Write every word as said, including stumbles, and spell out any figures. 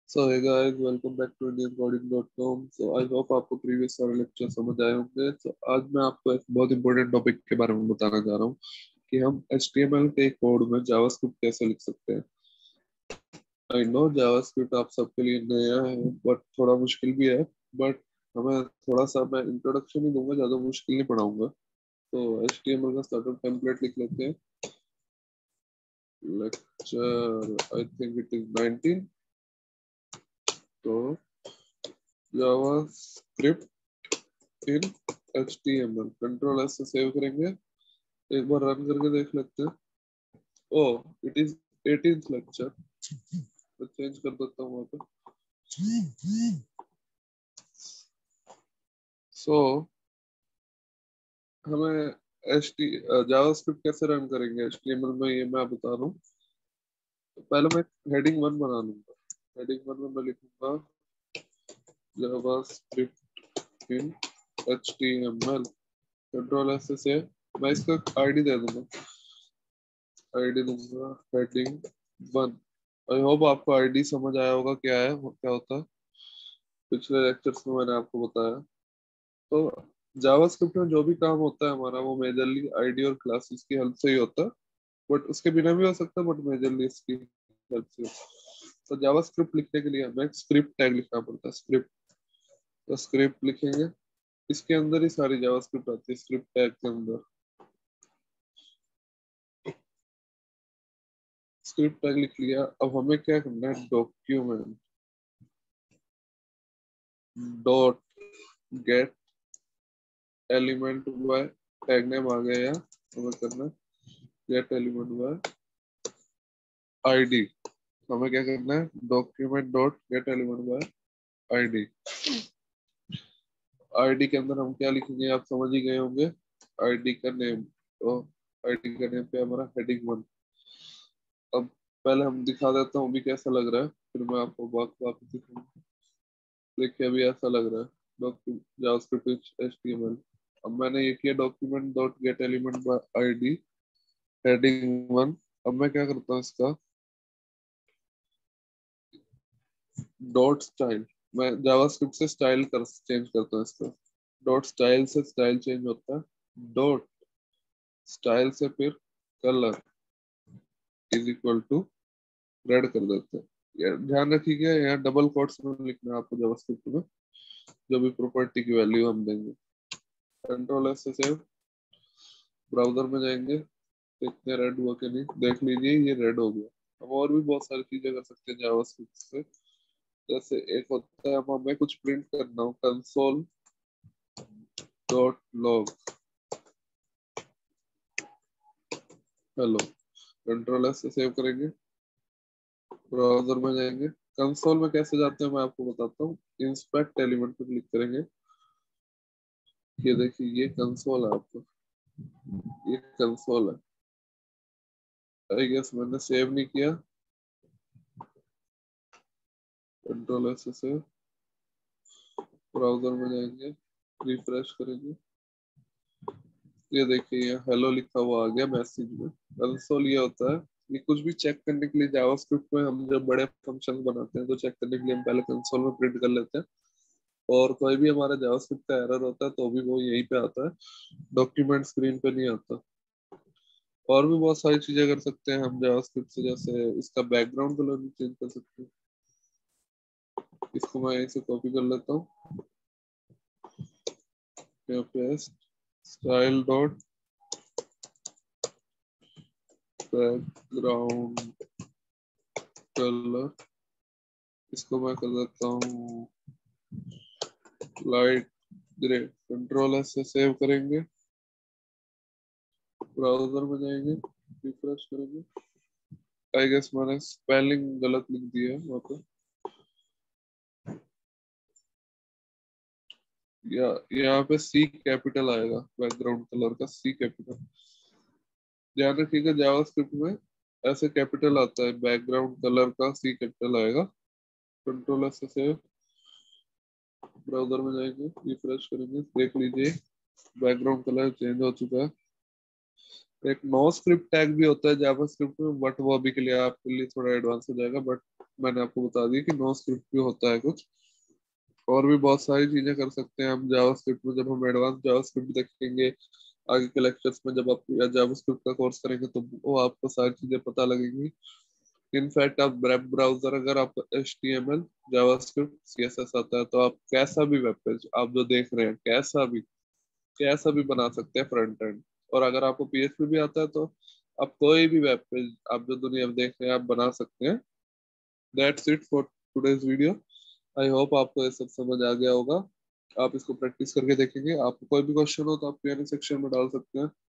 So hey guys, welcome back to Indian coding dot com. So I hope आपको previous सारे lecture समझ आए होंगे। तो आज मैं आपको एक बहुत इंपॉर्टेंट टॉपिक के बारे में बताना चाह रहा हूँ कि हम एच टी एम एल के कोड में जावास्क्रिप्ट कैसे लिख सकते हैं। आई नो जावास्क्रिप्ट आप सबके लिए नया है, बट थोड़ा मुश्किल भी है। बट हमें थोड़ा सा, मैं इंट्रोडक्शन ही दूंगा, ज़्यादा मुश्किल नहीं पढ़ाऊंगा। तो एच टी एम एल का स्टार्टर टेम्पलेट लिख लेते हैं। Lecture I think it is nineteen. तो JavaScript in H T M L, control S से सेव करेंगे। एक बार रन करके देख लेते हैं। Oh, it is eighteenth lecture. तो चेंज कर देता हूँ वहाँ पे। सो so, हमें एच टी जावास्क्रिप्ट कैसे रन करेंगे एच टी एम एल में, ये मैं बता रहा हूँ। तो पहले मैं हेडिंग वन बना लूंगा। हेडिंग वन में मैं लिखूंगा JavaScript in H T M L, control S से। मैं इसका आईडी दे दूंगा। आईडी दूंगा हेडिंग वन। आई होप आपको आईडी समझ आया होगा क्या है, क्या होता है। पिछले लेक्चर्स में मैंने आपको बताया। तो जावास्क्रिप्ट में जो भी काम होता है हमारा, वो मेजरली आईडी और क्लासेस की हेल्प से ही होता है। बट उसके बिना भी हो सकता है, बट मेजरली इसकी हेल्प से। तो जावास्क्रिप्ट लिखने के लिए हमें स्क्रिप्ट टैग लिखना पड़ता है। स्क्रिप्ट, तो स्क्रिप्ट लिखेंगे। इसके अंदर ही सारी जावास्क्रिप्ट आती है, स्क्रिप्ट टैग के अंदर। स्क्रिप्ट टैग लिख लिया। अब हमें क्या करना है, document dot get element by tag name आ गया। यहाँ हमें करना गेट एलिमेंट बाय आईडी। हमें क्या करना है, document dot get element by ID. ID के अंदर हम क्या लिखेंगे, आप समझ ही गए होंगे। आईडी का नेम, तो आईडी का नेम पे हमारा हेडिंग वन। अब पहले हम दिखा देता हूँ भी कैसा लग रहा है, फिर मैं आपको बात वापस दिखाऊंगा। देखिए अभी ऐसा लग रहा है डॉक्यूमेंट जावास्क्रिप्ट एचटीएमएल। अब मैंने ये किया document dot get element by ID heading one. अब मैं क्या करता हूँ, इसका डॉट स्टाइल, मैं जावास्क्रिप्ट से स्टाइल कर चेंज करता हूँ इसका। डॉट स्टाइल से स्टाइल चेंज होता है। डॉट स्टाइल से फिर colour is equal to red कर देते हैं। यार ध्यान रखिएगा, यहाँ डबल कोट्स में लिखना है आपको जावास्क्रिप्ट में, जो भी प्रॉपर्टी की वैल्यू हम देंगे। कंट्रोल एस से सेव, ब्राउजर में जाएंगे, देखते हैं रेड हुआ कि नहीं। देख लीजिए ये रेड हो गया। हम और भी बहुत सारी चीजें कर सकते हैं जावास्क्रिप्ट से। जैसे एक होता है, हम हमें कुछ प्रिंट करना हो, console dot log hello. Control S से सेव करेंगे, ब्राउजर में जाएंगे। कंसोल में कैसे जाते हैं मैं आपको बताता हूँ। इंस्पेक्ट एलिमेंट पे क्लिक करेंगे। ये देखिए ये कंसोल है आपको, ये कंसोल है। आई गेस मैंने सेव नहीं किया। कंट्रोल एस से ब्राउजर में जाएंगे, रिफ्रेश करेंगे। ये देखिए ये हेलो लिखा हुआ आ गया मैसेज में। कंसोल ये होता है, ये कुछ भी चेक करने के लिए जावास्क्रिप्ट में हम जब बड़े फंक्शन बनाते हैं तो चेक करने के लिए हम पहले कंसोल में प्रिंट कर लेते हैं। और कोई भी हमारा जावास्क्रिप्ट का एरर होता है तो भी वो यहीं पे आता है, डॉक्यूमेंट स्क्रीन पे नहीं आता। और भी बहुत सारी चीजें कर सकते हैं हम जावास्क्रिप्ट से, जैसे इसका बैकग्राउंड कलर भी चेंज कर सकते हैं। इसको मैं यहीं से कॉपी कर लेता हूँ। Paste style dot background colour, इसको मैं कर देता हूँ लाइट ग्रे। कंट्रोल एस से सेव करेंगे, ब्राउजर में जाएंगे, रिफ्रेश करेंगे। आई गेस मैंने स्पेलिंग गलत लिख दिया है वहाँ पे। या यहाँ पे सी कैपिटल आएगा, बैकग्राउंड कलर का सी कैपिटल। ध्यान रखिएगा जावास्क्रिप्ट में ऐसे कैपिटल आता है, बैकग्राउंड कलर का सी कैपिटल आएगा। कंट्रोल एस से सेव, ब्राउजर में जाएंगे, रिफ्रेश करेंगे, देख लीजिए बैकग्राउंड कलर चेंज हो चुका है। एक नो स्क्रिप्ट टैग भी होता है जावास्क्रिप्ट में, बट वो अभी के लिए आपके लिए थोड़ा एडवांस हो जाएगा, बट मैंने आपको बता दिया कि नो स्क्रिप्ट भी होता है कुछ। और भी बहुत सारी चीजें कर सकते हैं हम जावास्क्रिप्ट में, जब हम एडवांस जावास्क्रिप्ट देखेंगे आगे के लेक्चर्स में, जब आप जावास्क्रिप्ट का कोर्स करेंगे तो वो आपको सारी चीजें पता लगेंगी। इनफैक्ट आप वेब ब्राउजर, अगर आप H T M L JavaScript C S S आता है तो आप कैसा भी वेब पेज आप जो देख रहे हैं, कैसा भी कैसा भी बना सकते हैं फ्रंट एंड। और अगर आपको पी एच पी भी आता है तो आप कोई भी वेब पेज आप जो दुनिया में देख रहे हैं आप बना सकते हैं। That's it for today's video. I hope आपको ये सब समझ आ गया होगा। आप इसको प्रैक्टिस करके देखेंगे। आपको कोई भी क्वेश्चन हो तो आप कमेंट सेक्शन में डाल सकते हैं।